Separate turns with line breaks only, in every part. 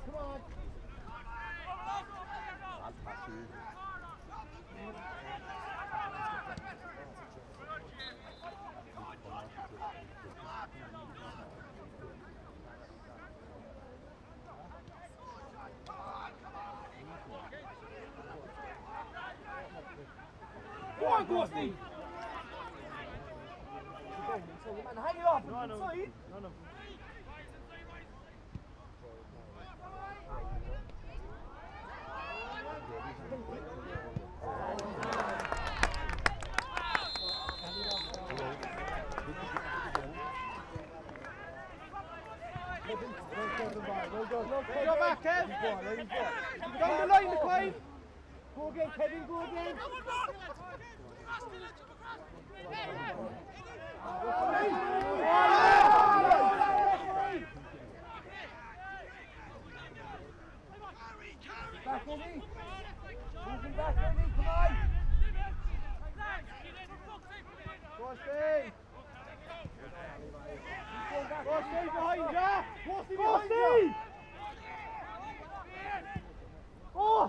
Come on. Go on, Ghosty! Man, hang it off! Inside! No. Go back, Kev! Down the line, McQuaid! Go again, Kevin, go again! Back, Eddie! Moving back, Eddie, come on! Go, Steve! Go, Steve, behind you! Go, Steve, behind you! Oh!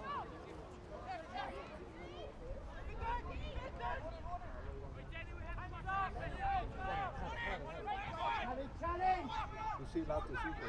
Challenge!
You see that, you see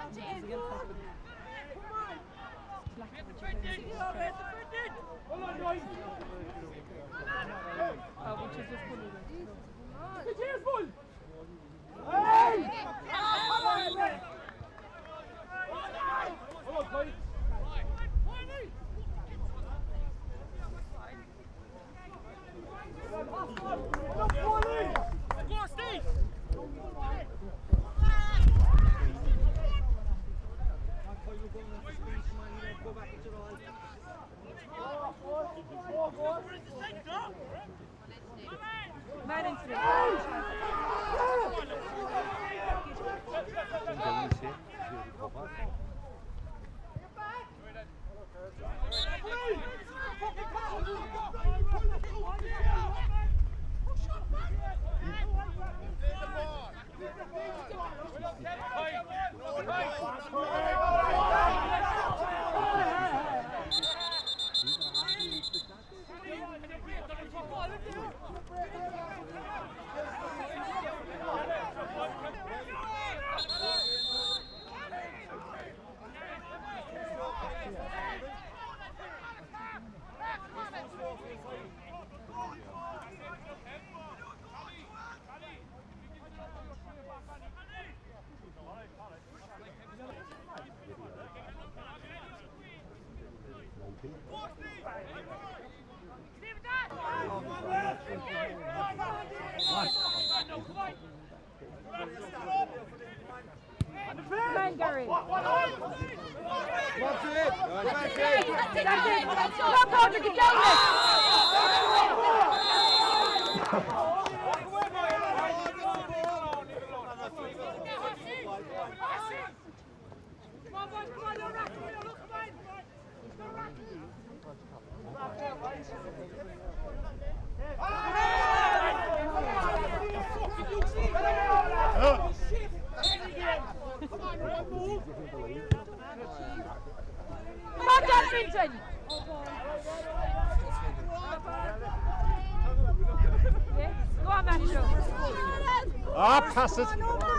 Pass it.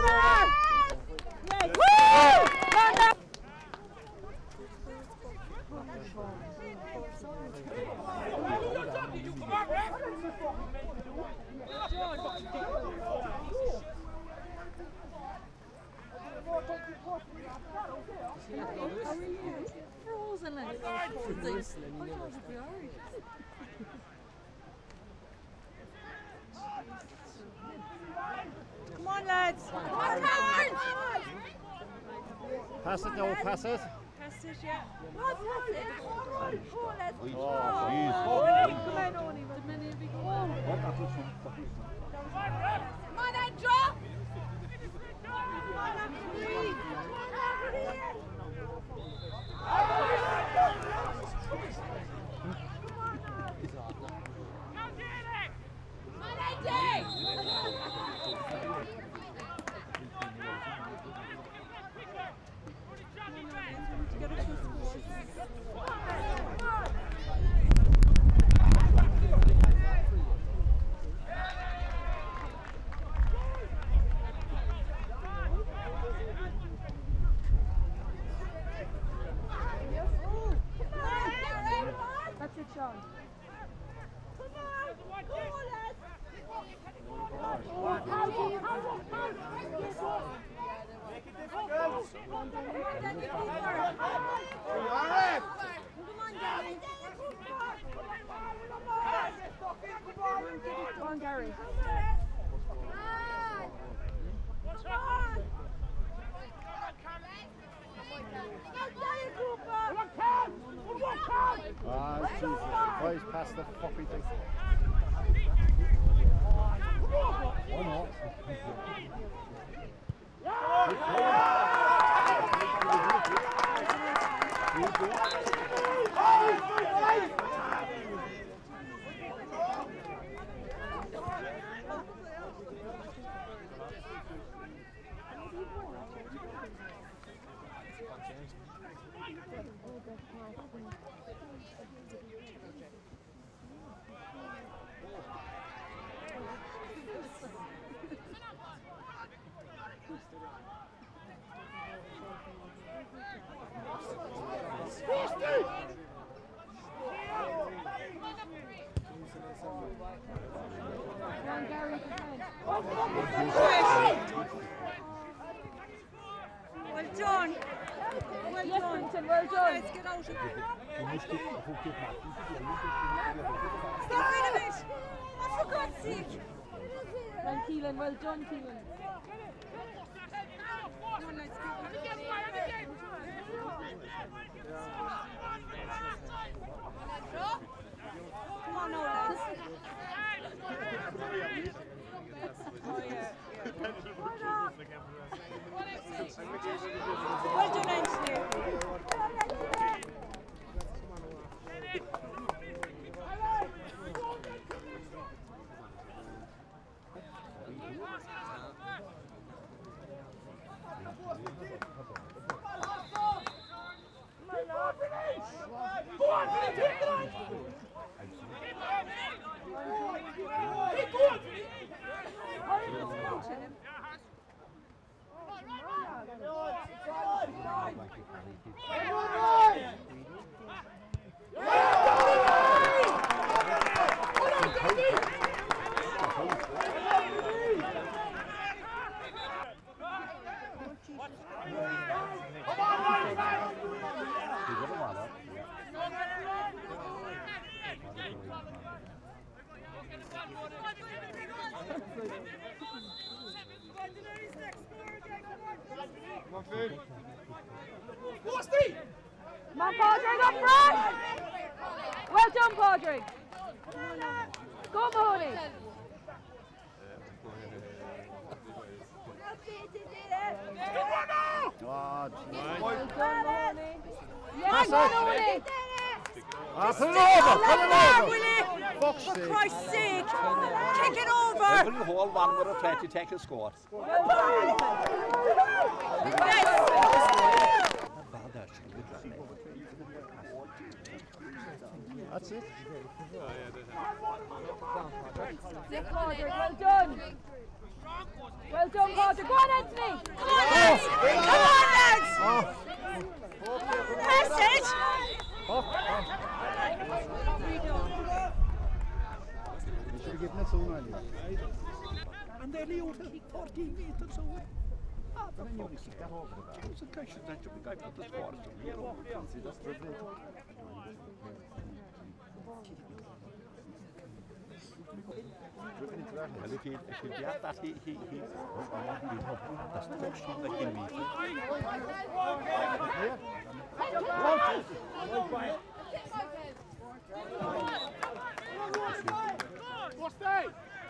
Come on, lads!
Pass it, no, pass it.
Pass it, yeah. Come on, Andrew!
That's it, Sean. Come on, Gary.
Boys, pass the fucking thing. Why not?
Well done. Well done. Well done. Let's get out of it. Stop in a bit. Oh, for God's sake.
Well, Keelan, well done, Keelan.
Come on, let's get Come on now, lads. Oh, yeah. Well done, Anthony.
Come on, Padraig, up front! Well done, Padraig. Go, Mahoney.
God.
Well done, Mahoney. Yes,
Pass it.
Mahoney.
Put it over! Put it over!
Willie!
Fuck's
For
sake.
Christ's sake! Kick it over!
Every whole one with a flat to take a score.
Well done,
Yes!
That's it.
Yes, Padraig, well done. Well done, Padraig. Go on, Anthony.
Come on, lads! Come on, lads! That's it!
You should have given it sooner anyway.
And they're only out 14 metres away. Ah, the fuck's sake. It's a guy should not be going to the sport.
That's privilege.
Well, if he'd had that, he'd that's the first shot that he made.
What's that?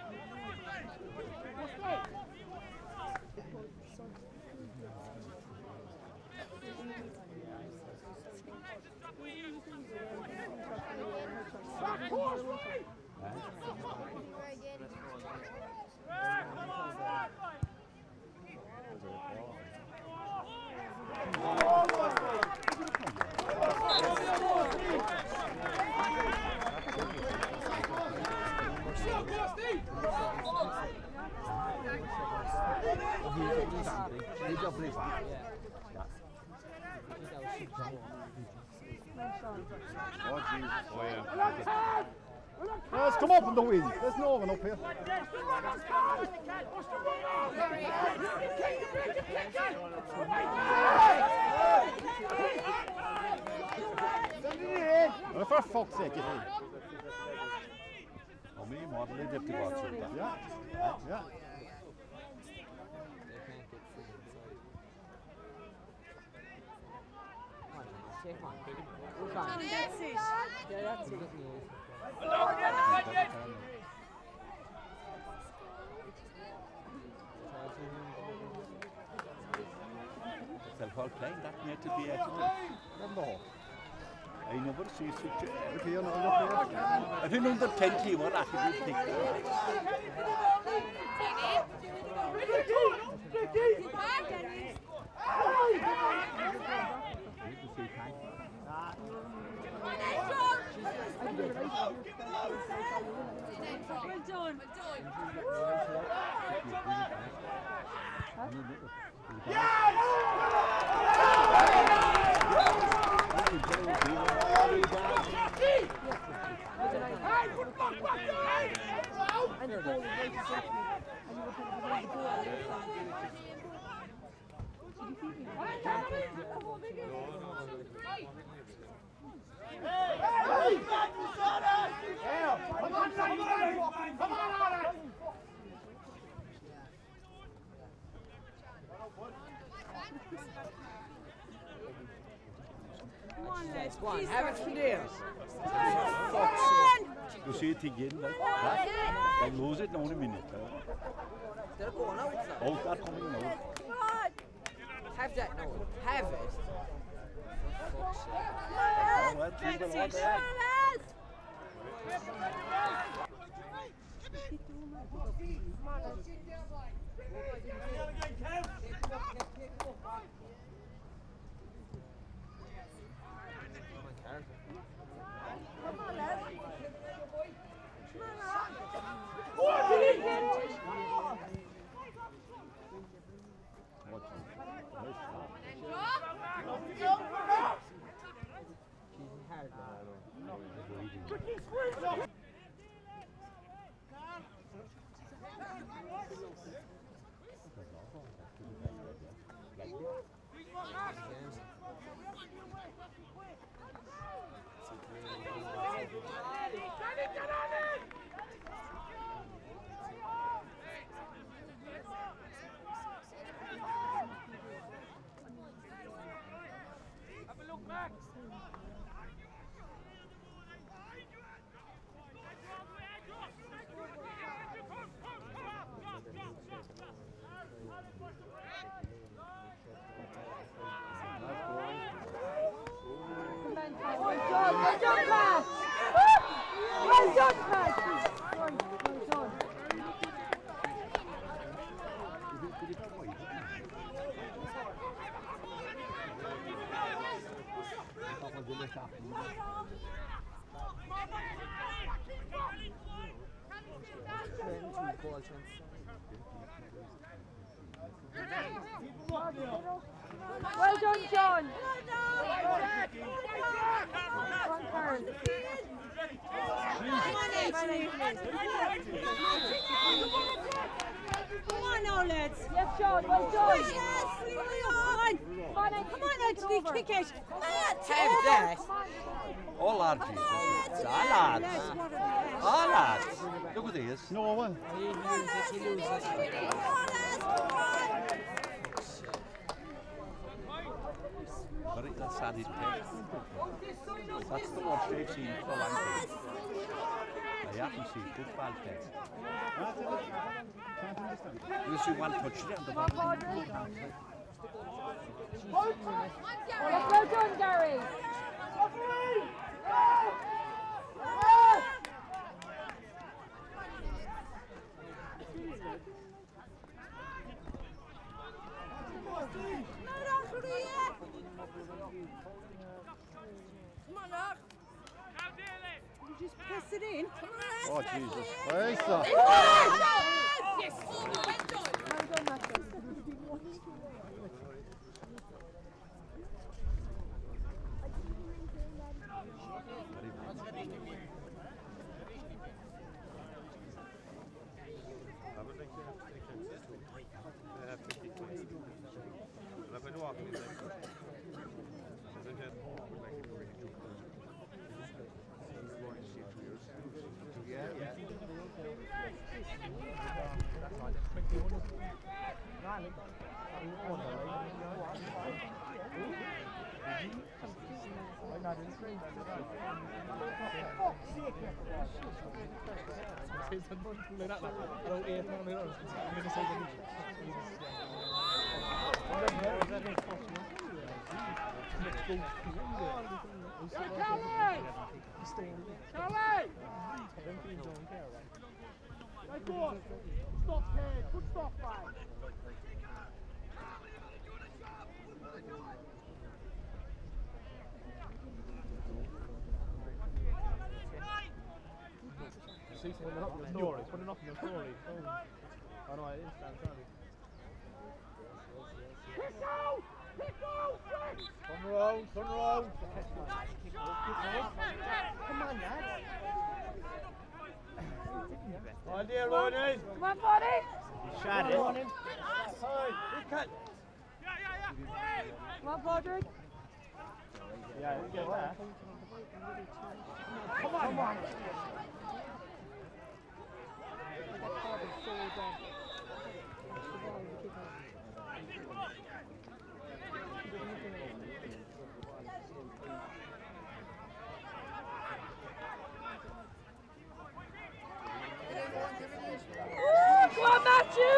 Oh, Jesus. Oh, yeah. Let's come up in the wind. There's no one up here. Oh, for fuck's sake, get in.
Oh, me, model, they did to watch it.
Yeah, yeah.
That's it.
Yeah, that's it.
Self-hold playing that near to be
No.
I never see such a...
Look here, look here.
I think under 10 team, what actually think
Well done.
And the ball is right to Stephanie. And
Come on, lads.
Go on,
Please,
have it from there.
You see it again, like, they lose it now in a minute.
They're going out.
Oh, they're coming now.
Come on.
Have that now. Have it.
Oh, that's
That's
people
it.
out there.
Well done, John.
Come on now, lads.
Yes, John, well done.
Come on, lads, we kick it.
Have that.
All lads, Jesus. All lads. All lads. Look at this. No one.
He loses.
But that's sad, that's the worst they've seen for a long time. They haven't seen football test. You see one touchdown.
Yes, well done, Gary.
Come on, look. You just press it in. Come on,
Oh, Jesus. Hey, sir.
yes.
Well done, Matthew.
Stop here, good stop, mate.
See someone up your story, putting up your story. Oh no, it is down, sorry.
Turn around, turn around. Come on, lads. On there, Ronnie.
Come on, buddy.
Shot it.
Come on, Patrick.
Yeah, you get that.
Come on.
Go on, Matthew!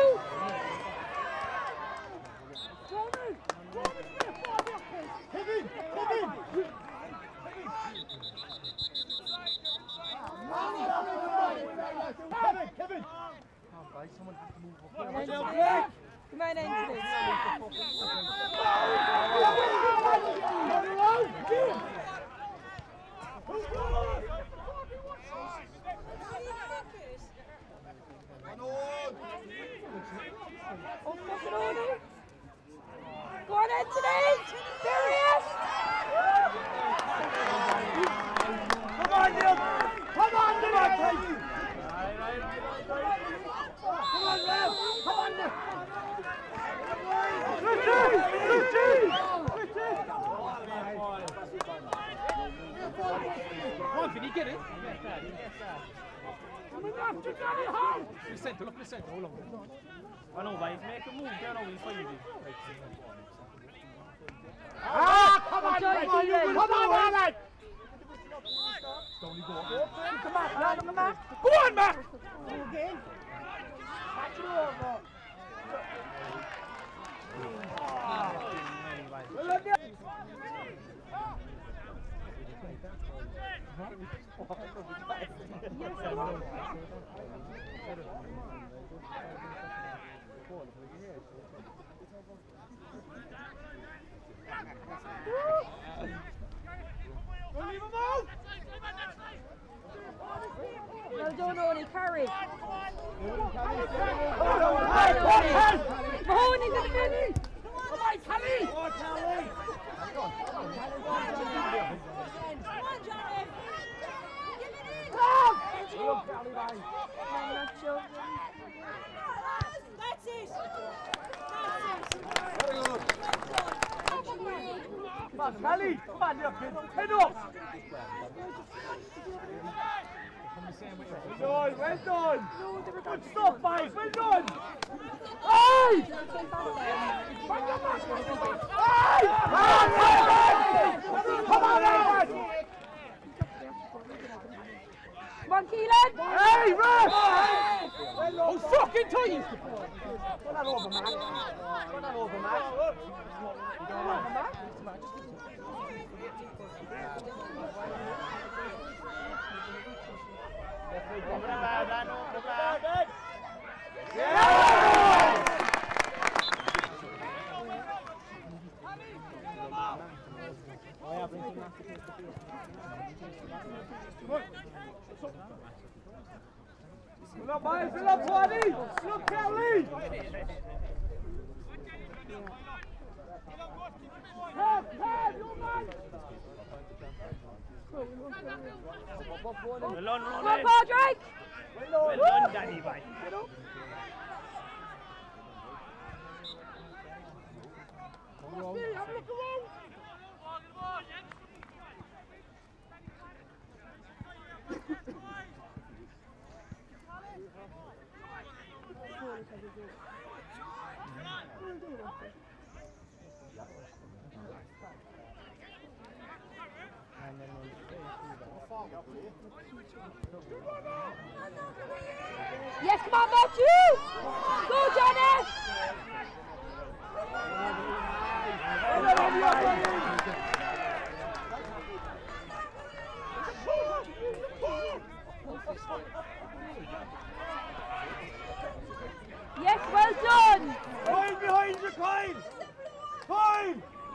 Kevin!
Come on, Ainsley. Go on, Anthony! There he is!
Come on, Neil! Come on, Katie! Come on, Neil! Come on, Neil!
Come on, Vinny, get it. Look in the centre, hold on. I know, but he's making a move down over his field.
Come on, Alan!
Downey, go on.
Go on, Matt! Again. Catch it over.
Well done, Oni, carry. Mahoney to the Vinny.
Come on, Kelly! Come on, Kelly!
That's it.
Come on, Kelly! Come on, you kid! Head up! Well done! Good stuff, mate! Well done! Hey! Come on, Aaron!
Come on, Keelan!
Hey, Russ!
Oh, fucking tight!
Put that over, man. Put that over, man. Look, boys, look, Tony! Look, Kelly! Help, you man!
Well on,
Come on, Patrick!
Well done, Danny, boy.
Yes, come on, Matthew! Go, Janice! Yes, well done!
Coin behind you, Coin! Coin!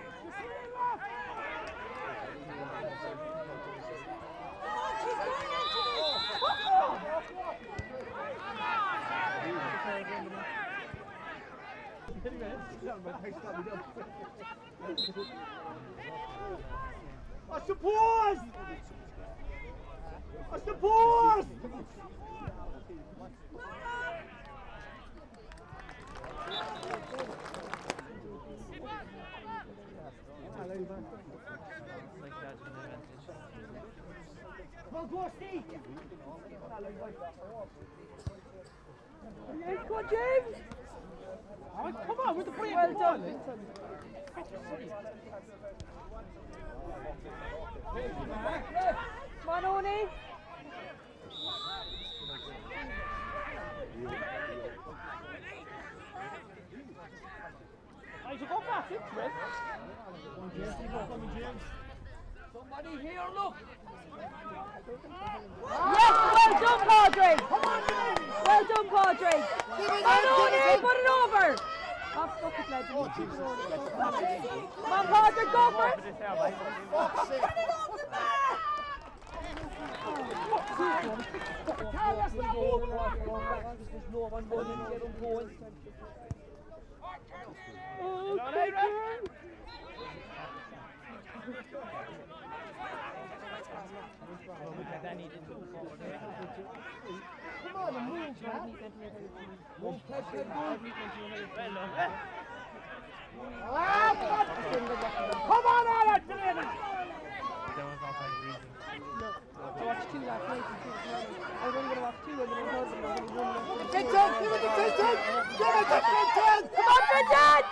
I suppose! I suppose! go, Steve!
Go on, James!
Oh, come on, with the free
Well done. Come on, Oni.
I should go back into it. Somebody here, look!
Yes, well done, Padre. Well done, Padre. Come on, Oni, put it over. Off bucket, lads. Come on, Padre, go for it.
Come on, move, man. Move, catch that ball. Come on, Alex, Delanys!
I watched two last night. I was only going to watch two, and then I was going to watch one.
Vincent, give it to Vincent! Give it to Vincent!
Come on, Vincent!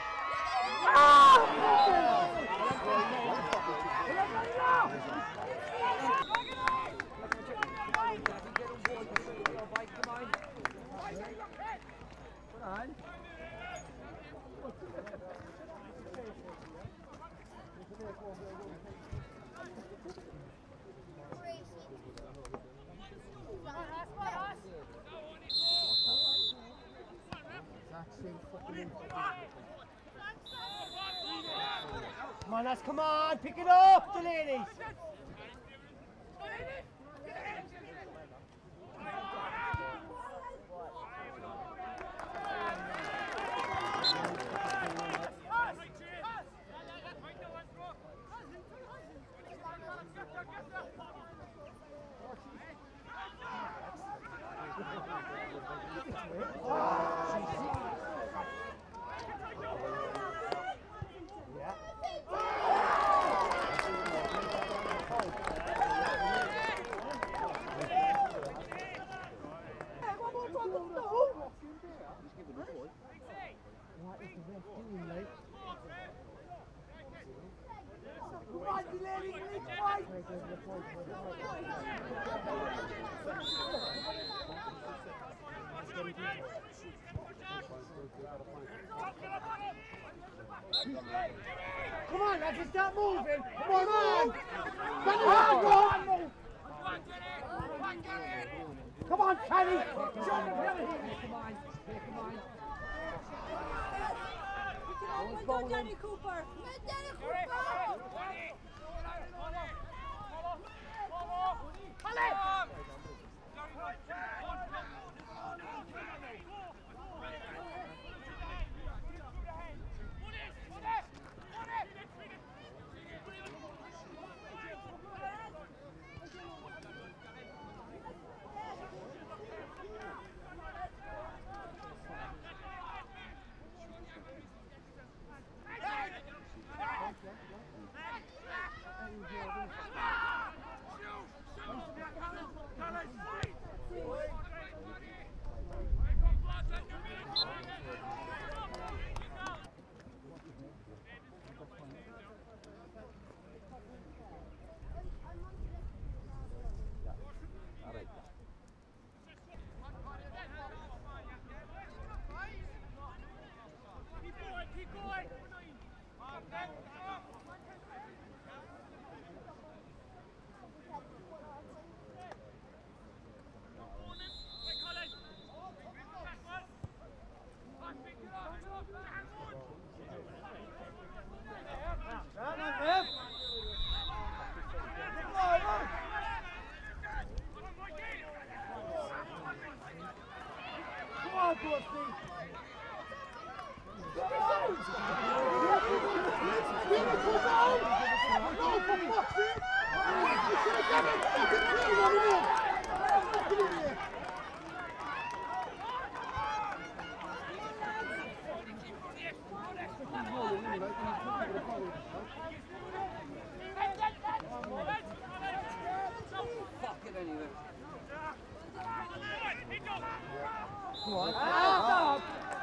Come on, lads, come on, pick it up, Delanys! Come on, lads, it's not moving. Come on, man. Come on, Kenny. Come on.
Danny Cooper.
Come on.
Stop.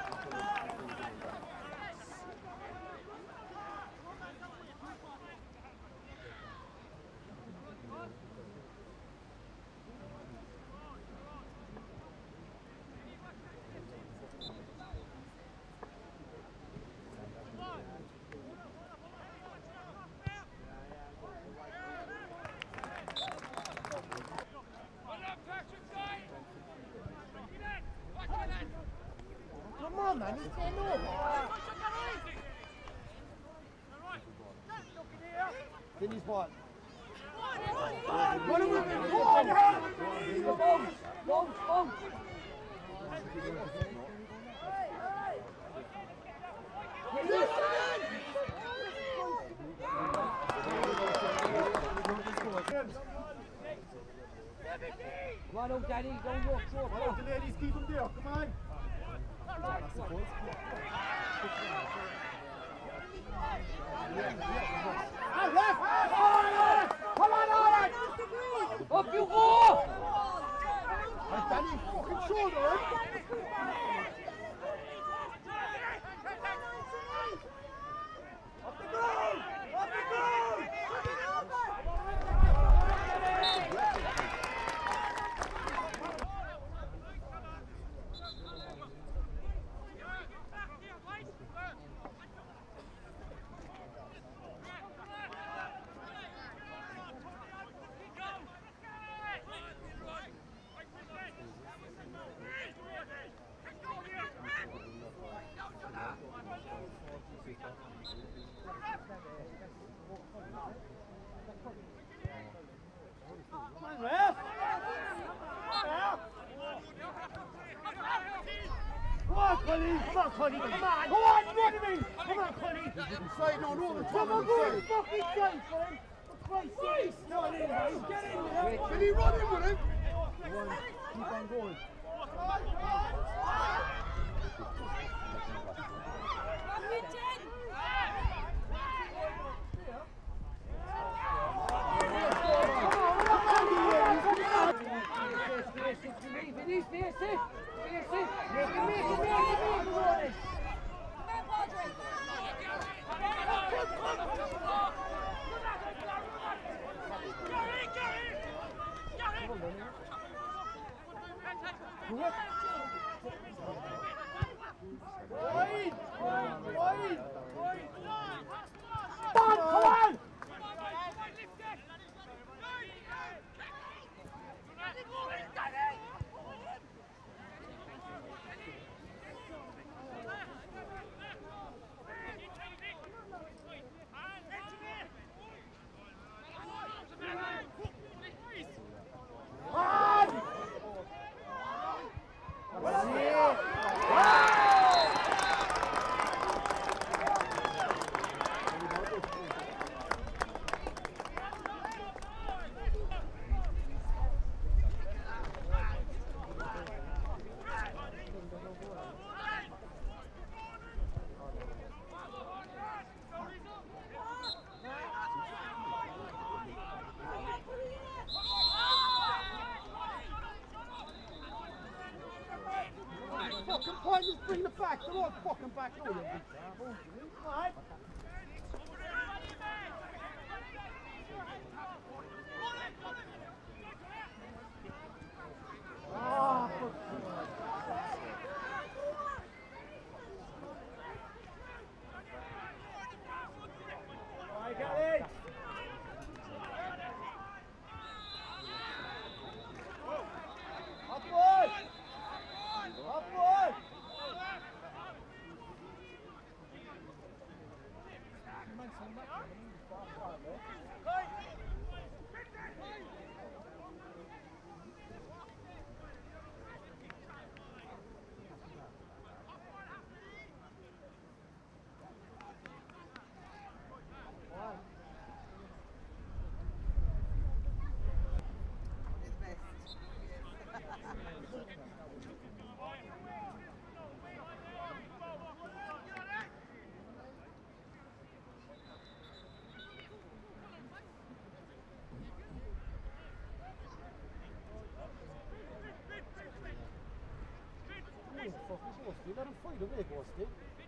Come on, man, he's getting over. Vinny's what? What are we doing? Go on,
Bounce.
Come on, Danny, don't walk short. Come on, Delanys, keep him there, come on. Come on, Alex!
Up you go!
Danny, fucking shoulder him! Up the ground! Up the ground! Come on, ref! Come on, Connie! Come on, Connie! Come on! Come on, run him in! Come on, Connie! Inside on all the time. Come on, go! Fucking side for him! For Christ's sake! Get in there! Get in there! Can he run in with him? Keep on going.
Vinny, face it!
Come on! Fucking point is bring it back. They're all fucking back. Oh, you big devil. Right. Ah, I got it. Upward. Upward.
Let him fight away, Ghosty.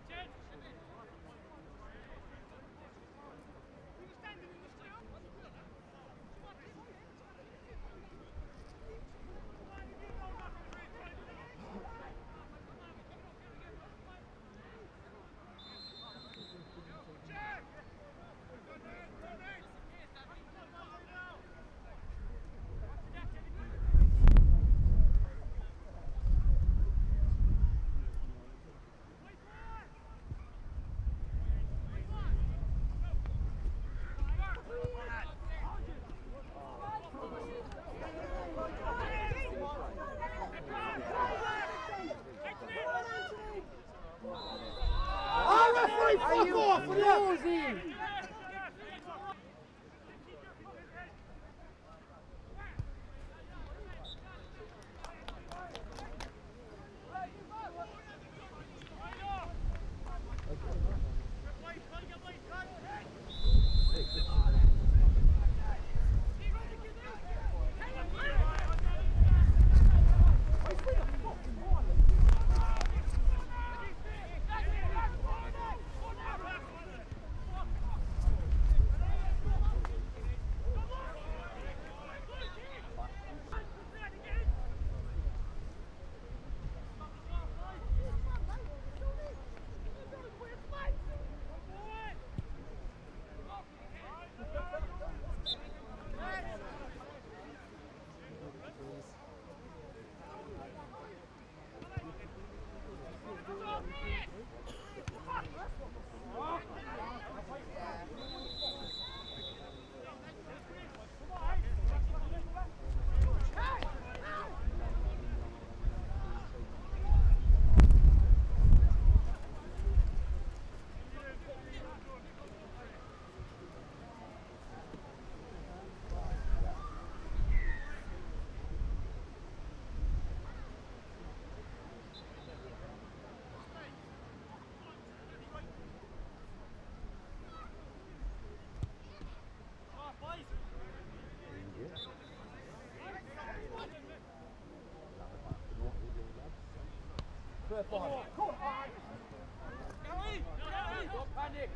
Don't panic.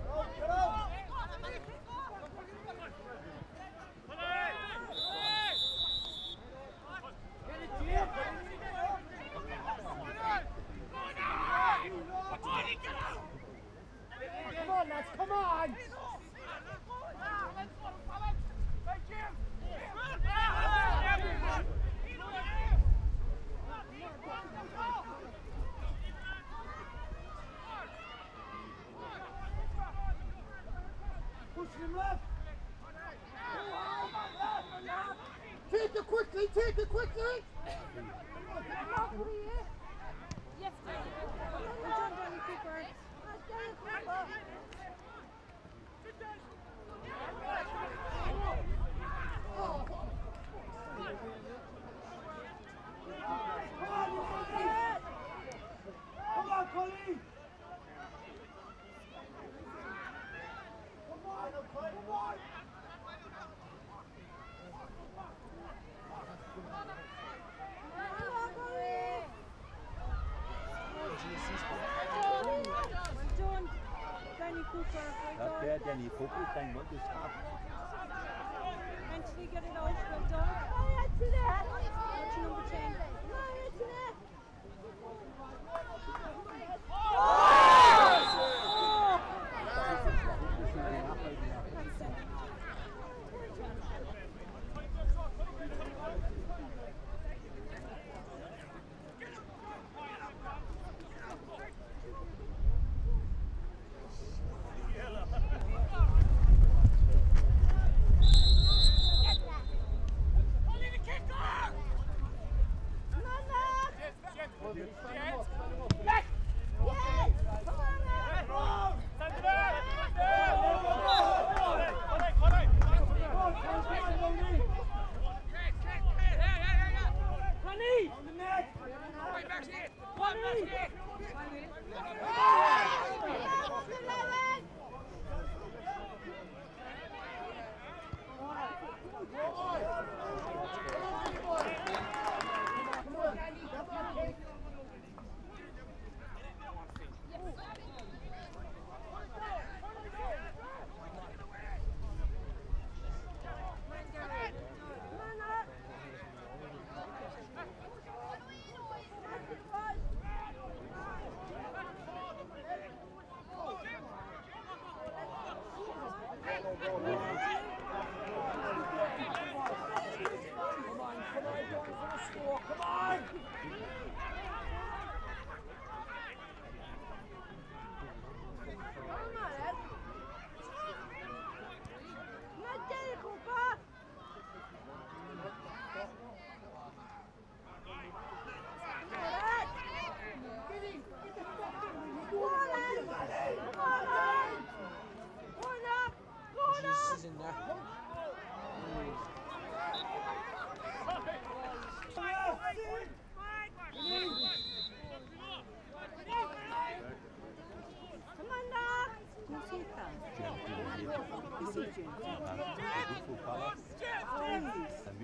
Come on, lads, come on! Push him left! Take it quickly, take it quickly!
Yes, well done, Downey Cooper.
Come on, Colleen! Come on, come on!
Well done, Vinny Cooper. Well done.
Okay, Danny Cooper, thank God this half.
Mentally get it out. Well done. Watch number 10.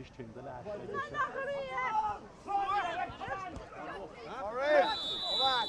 fished him the last time.
All right, come on.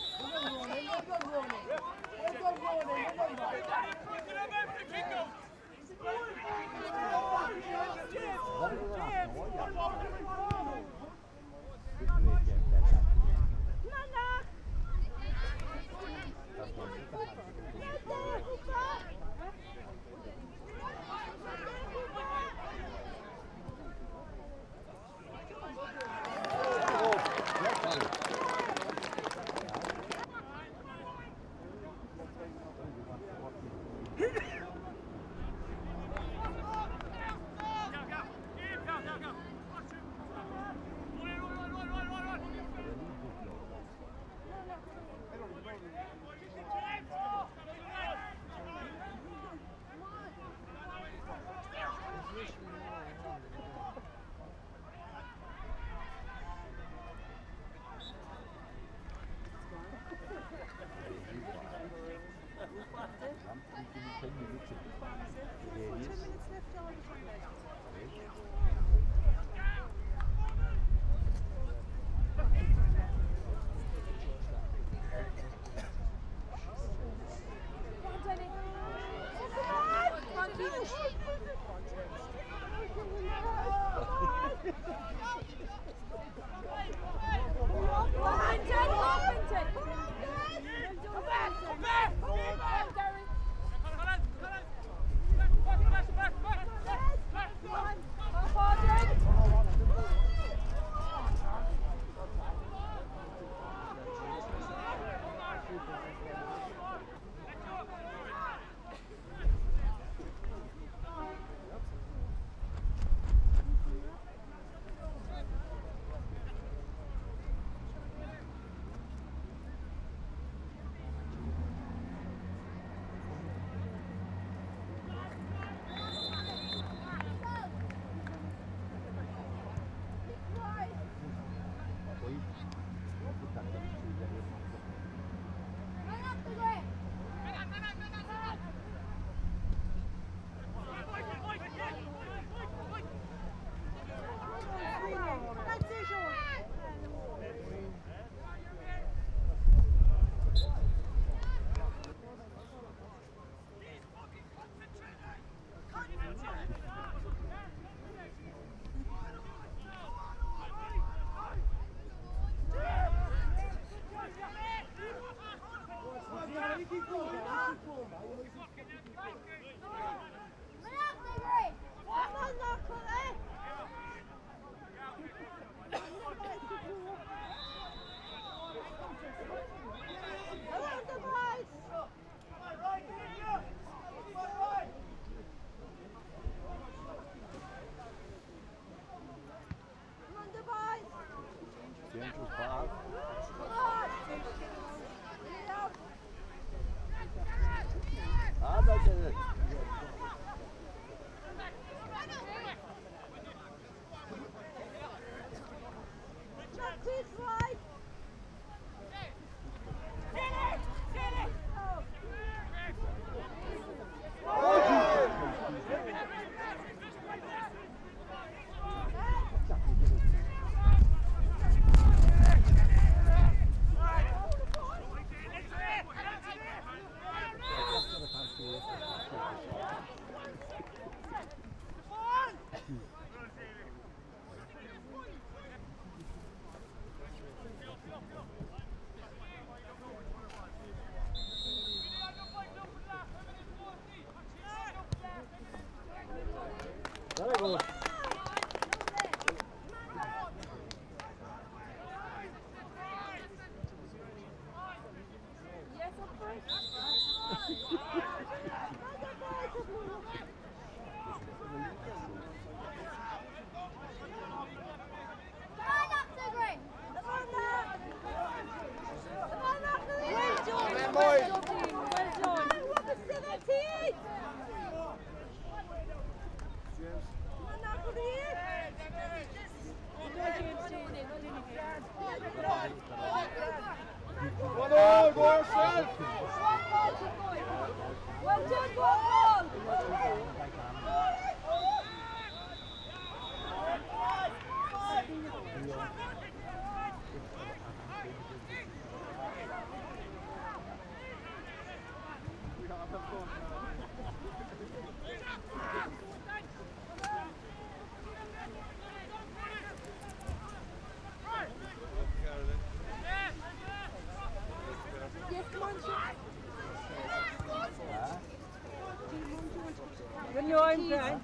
When you're in front.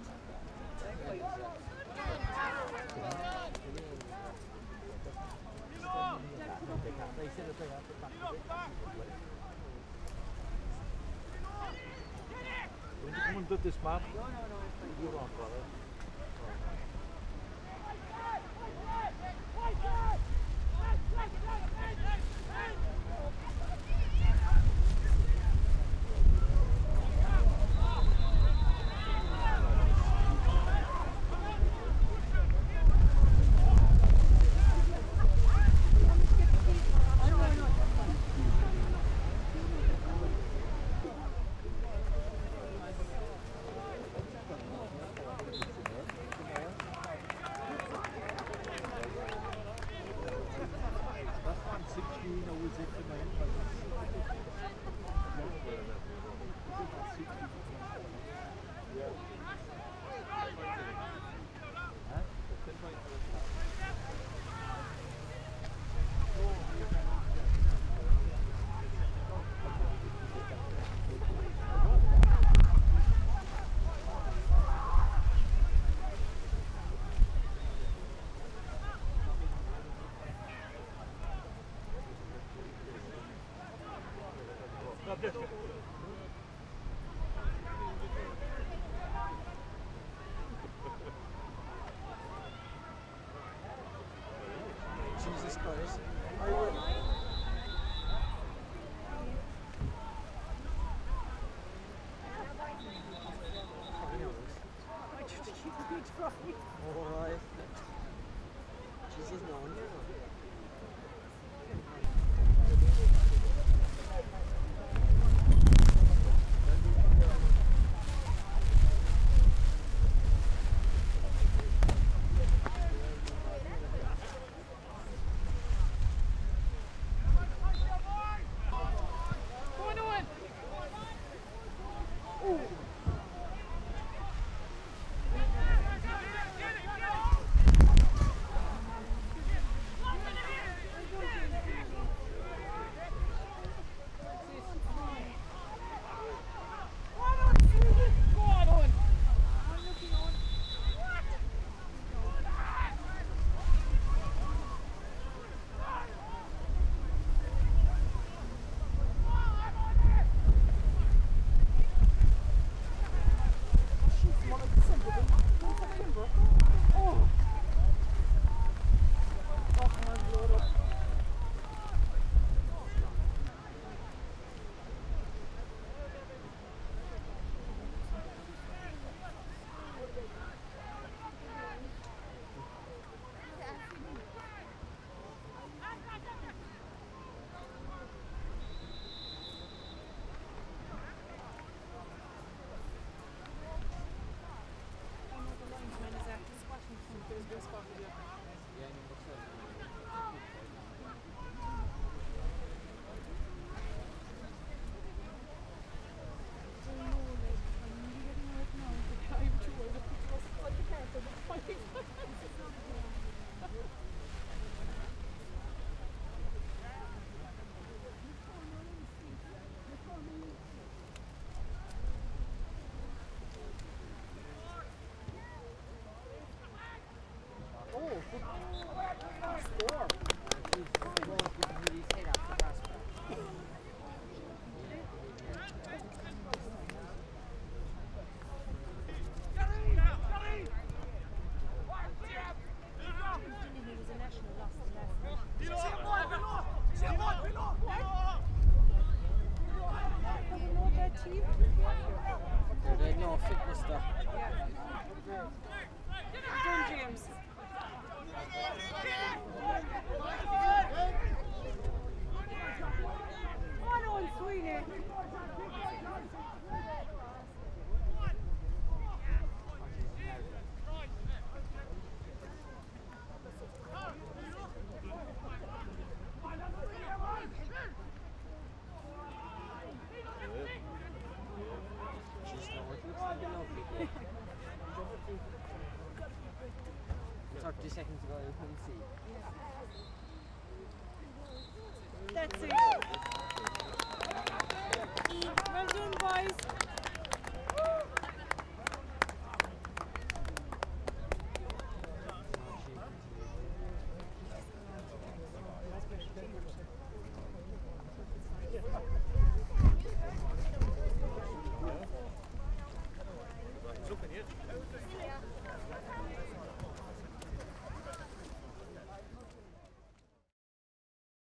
Come on, do this, man. You're on, brother.
Jesus Christ. Alright. Jesus, no one here. No fitness stuff.
Done, James. Come on, Sweeney.
Talk 2 seconds ago, you couldn't see.
That's it.